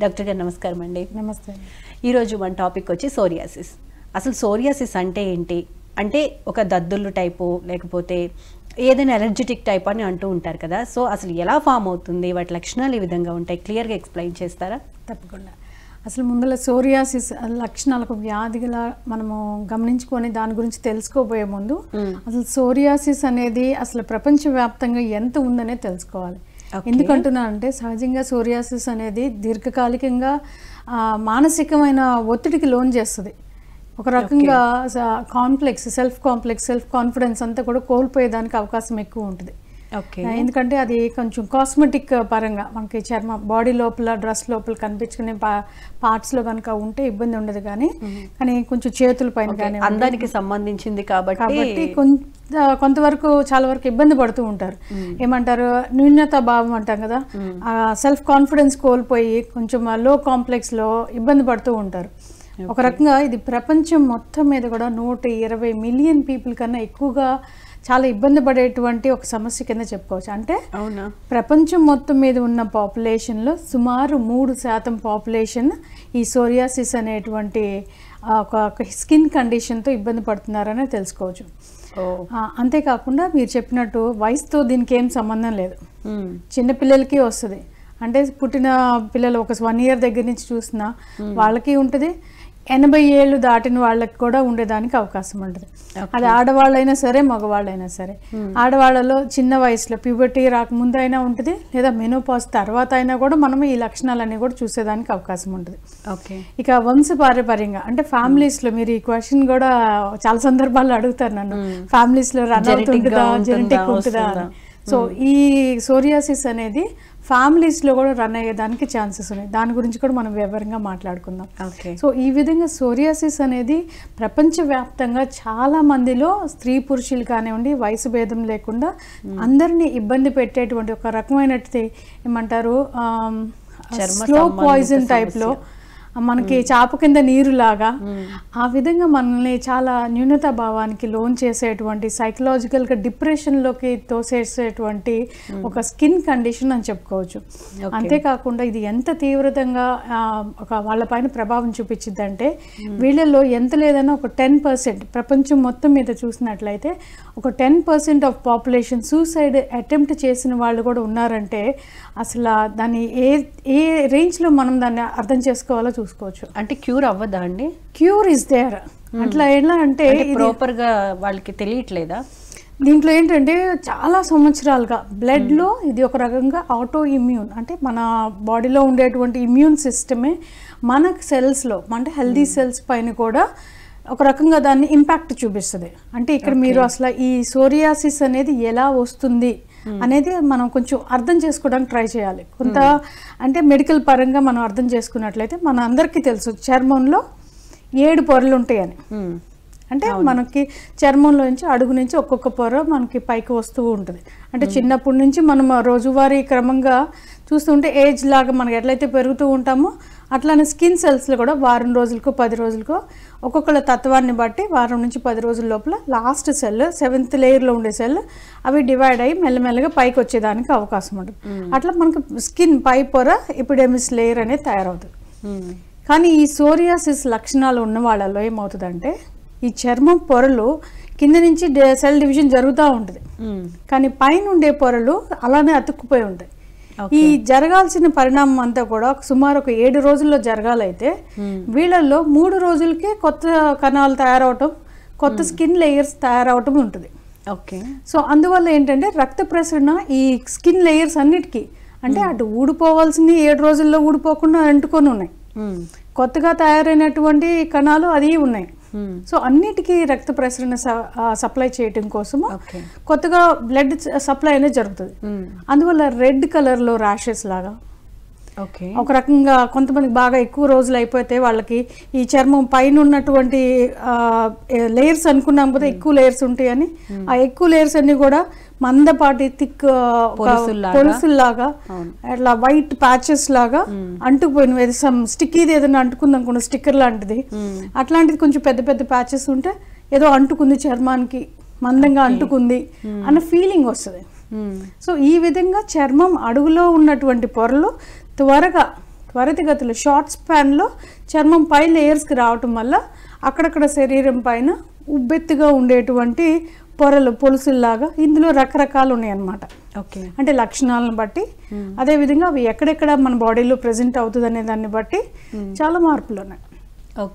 Doctor గారు నమస్కారం అండి. నమస్తే. ఈరోజు మన టాపిక్ వచ్చి సోరియాసిస్. అసలు సోరియాసిస్ అంటే ఏంటి? అంటే ఒక దద్దులు టైపు లేకపోతే ఏదైనా ఎలర్జెటిక్ టైప్ అని అంటూ ఉంటారు కదా. సో అసలు ఎలా ఫామ్ అవుతుంది, వాటి లక్షణాలు ఏ విధంగా ఉంటాయి, క్లియర్గా ఎక్స్ప్లెయిన్ చేస్తారా? తప్పకుండా. అసలు ముందర సోరియాసిస్ లక్షణాలకు వ్యాధిగా మనము గమనించుకొని దాని గురించి తెలుసుకోబోయే ముందు అసలు సోరియాసిస్ అనేది అసలు ప్రపంచవ్యాప్తంగా ఎంత ఉందనే తెలుసుకోవాలి. ఎందుకంటున్నా అంటే సహజంగా సోరియాసిస్ అనేది దీర్ఘకాలికంగా మానసికమైన ఒత్తిడికి లోన్ చేస్తుంది. ఒక రకంగా సెల్ఫ్ కాన్ఫిడెన్స్ అంతా కూడా కోల్పోయేదానికి అవకాశం ఎక్కువ ఉంటుంది. ఎందుకంటే అది కొంచెం కాస్మెటిక్ పరంగా మనకి చర్మ బాడీ లోపల డ్రెస్ లోపల కనిపించుకునే పార్ట్స్లో కనుక ఉంటే ఇబ్బంది ఉండదు, కానీ కొంచెం చేతుల పైన కానీ అందానికి సంబంధించింది కాబట్టి కొంతవరకు చాలా వరకు ఇబ్బంది పడుతూ ఉంటారు. ఏమంటారు, న్యూనతా భావం అంటాం కదా, సెల్ఫ్ కాన్ఫిడెన్స్ కోల్పోయి కొంచెం లో కాంప్లెక్స్లో ఇబ్బంది పడుతూ ఉంటారు. ఒక రకంగా ఇది ప్రపంచం మొత్తం మీద కూడా 120 మిలియన్ పీపుల్ కన్నా ఎక్కువగా చాలా ఇబ్బంది పడేటువంటి ఒక సమస్య కింద చెప్పుకోవచ్చు. అంటే ప్రపంచం మొత్తం మీద ఉన్న పాపులేషన్లో సుమారు 3% పాపులేషన్ ఈ సోరియాసిస్ అనేటువంటి ఒక స్కిన్ కండిషన్తో ఇబ్బంది పడుతున్నారని తెలుసుకోవచ్చు. అంతేకాకుండా మీరు చెప్పినట్టు వయసుతో దీనికి ఏం సంబంధం లేదు, చిన్నపిల్లలకి వస్తుంది. అంటే పుట్టిన పిల్లలు ఒక 1 year దగ్గర నుంచి చూసినా వాళ్ళకి ఉంటుంది, 80 ఏళ్ళు దాటిన వాళ్ళకి కూడా ఉండేదానికి అవకాశం ఉంటుంది. అది ఆడవాళ్ళైనా సరే మగవాళ్ళైనా సరే. ఆడవాళ్ళలో చిన్న వయసులో ప్యూబర్టీ రాకముందు అయినా ఉంటుంది, లేదా మెనోపాజ్ తర్వాత అయినా కూడా మనం ఈ లక్షణాలన్నీ కూడా చూసేదానికి అవకాశం ఉంటుంది. ఇక వంశపారంపర్యంగా అంటే ఫ్యామిలీస్లో, మీరు ఈ క్వశ్చన్ కూడా చాలా సందర్భాల్లో అడుగుతారు నన్ను, ఫ్యామిలీస్లో రన్ అవుతుంటుందా, జెనెటిక్ ఉంటుందా అని. సో ఈ సోరియాసిస్ అనేది ఫ్యామిలీస్లో కూడా రన్ అయ్యేదానికి ఛాన్సెస్ ఉన్నాయి. దాని గురించి కూడా మనం వివరంగా మాట్లాడుకుందాం. సో ఈ విధంగా సోరియాసిస్ అనేది ప్రపంచవ్యాప్తంగా చాలా మందిలో స్త్రీ పురుషులు కానివ్వండి వయసు భేదం లేకుండా అందరినీ ఇబ్బంది పెట్టేటువంటి ఒక రకమైనది ఏమంటారు స్లో పాయిజన్ టైప్లో, మనకి చాప కింద నీరు లాగా ఆ విధంగా మనల్ని చాలా న్యూనతా భావానికి లోన్ చేసేటువంటి, సైకలాజికల్గా డిప్రెషన్లోకి తోసేసేటువంటి ఒక స్కిన్ కండిషన్ అని చెప్పుకోవచ్చు. అంతేకాకుండా ఇది ఎంత తీవ్రంగా వాళ్ళపైన ప్రభావం చూపించిందంటే వీళ్ళల్లో ఎంత లేదన్నా ఒక 10%, ప్రపంచం మొత్తం మీద చూసినట్లయితే ఒక 10% ఆఫ్ పాపులేషన్ సూసైడ్ అటెంప్ట్ చేసిన వాళ్ళు కూడా ఉన్నారంటే అసలు దాన్ని ఏ రేంజ్లో మనం దాన్ని అర్థం చేసుకోవాలో చూసుకోవచ్చు. అంటే క్యూర్ అవ్వదా అండి? Cure is there. అట్లా ఎలా అంటే ప్రాపర్ గా వాళ్ళకి తెలియట్లేదా? దీంట్లో ఏంటంటే చాలా సంవత్సరాలుగా బ్లడ్లో ఇది ఒక రకంగా ఆటో ఇమ్యూన్, అంటే మన బాడీలో ఉండేటువంటి ఇమ్యూన్ సిస్టమే మన సెల్స్లో, అంటే హెల్దీ సెల్స్ పైన కూడా ఒక రకంగా దాన్ని ఇంపాక్ట్ చూపిస్తుంది. అంటే ఇక్కడ మీరు అసలు ఈ సోరియాసిస్ అనేది ఎలా వస్తుంది అనేది మనం కొంచెం అర్థం చేసుకోవడానికి ట్రై చేయాలి. కొంత అంటే మెడికల్ పరంగా మనం అర్థం చేసుకున్నట్లయితే మన అందరికీ తెలుసు చర్మంలో 7 పొరలు ఉంటాయని. అంటే మనకి చర్మంలో నుంచి అడుగు నుంచి ఒక్కొక్క పొర మనకి పైకి వస్తూ ఉంటుంది. అంటే చిన్నప్పటి నుంచి మనం రోజువారీ క్రమంగా చూస్తుంటే ఏజ్ లాగా మనకి ఎట్లయితే పెరుగుతూ ఉంటామో అట్లానే స్కిన్ సెల్స్లో కూడా వారం రోజులకో 10 రోజులకో ఒక్కొక్కళ్ళ తత్వాన్ని బట్టి వారం నుంచి 10 రోజుల లోపల లాస్ట్ సెల్ 7th లేయర్లో ఉండే సెల్ అవి డివైడ్ అయ్యి మెల్లమెల్లగా పైకి వచ్చేదానికి అవకాశం ఉంటుంది. అట్లా మనకు స్కిన్ పై పొర ఎపిడెమిస్ లేయర్ అనేది తయారవుతుంది. కానీ ఈ సోరియాసిస్ లక్షణాలు ఉన్న వాళ్ళలో ఏమవుతుందంటే ఈ చర్మం పొరలు కింద నుంచి సెల్ డివిజన్ జరుగుతూ ఉంటుంది, కానీ పైన ఉండే పొరలు అలానే అతుక్కుపోయి ఉంటాయి. ఈ జరగాల్సిన పరిణామం అంతా కూడా సుమారు ఒక 7 రోజుల్లో జరగాలైతే వీళ్ళల్లో 3 రోజులకే కొత్త కణాలు తయారవటం, కొత్త స్కిన్ లేయర్స్ తయారవటం ఉంటుంది. సో అందువల్ల ఏంటంటే రక్త ప్రసరణ ఈ స్కిన్ లేయర్స్ అన్నిటికీ అంటే అటు ఊడిపోవాల్సింది 7 రోజుల్లో ఊడిపోకుండా అంటుకొని ఉన్నాయి, కొత్తగా తయారైనటువంటి కణాలు అది ఉన్నాయి. సో అన్నిటికీ రక్త ప్రసరణ సప్లై చేయటం కోసము కొత్తగా బ్లడ్ సప్లై అనేది జరుగుతుంది. అందువల్ల రెడ్ కలర్లో ర్యాషెస్ లాగా ఒక రకంగా కొంతమందికి బాగా ఎక్కువ రోజులు అయిపోతే వాళ్ళకి ఈ చర్మం పైన ఉన్నటువంటి లేయర్స్ అనుకున్నాం కదా ఎక్కువ లేయర్స్ ఉంటాయని, ఆ ఎక్కువ లేయర్స్ అన్ని కూడా మందపాటి థిక్ పొలుసుల్లాగా అట్లా వైట్ ప్యాచెస్ లాగా అంటుకుపోయిన స్టిక్కీది ఏదైనా అంటుకుంది అనుకున్న స్టిక్కర్ లాంటిది, అట్లాంటిది కొంచెం పెద్ద పెద్ద ప్యాచెస్ ఉంటే ఏదో అంటుకుంది చర్మానికి, మందంగా అంటుకుంది అన్న ఫీలింగ్ వస్తుంది. సో ఈ విధంగా చర్మం అడుగులో ఉన్నటువంటి పొరలు త్వరగా త్వరితగతిలో షార్ట్ స్పాన్లో చర్మం పై లేయర్స్కి రావటం వల్ల అక్కడక్కడ శరీరం పైన ఉబ్బెత్తుగా ఉండేటువంటి పొరలు పొలుసుల్లాగా ఇందులో రకరకాలు ఉన్నాయి అన్నమాట. ఓకే, అంటే లక్షణాలను బట్టి, అదేవిధంగా అవి ఎక్కడెక్కడ మన బాడీలో ప్రెజెంట్ అవుతుంది అనే దాన్ని బట్టి చాలా మార్పులు ఉన్నాయి.